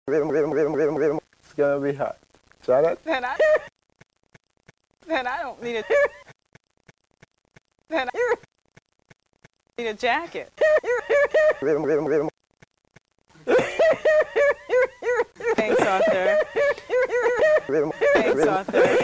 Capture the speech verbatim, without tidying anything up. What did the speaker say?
It's gonna be hot. Charlotte? Then I, then I don't need a, then I need a jacket. Thanks, Arthur. Thanks, Arthur.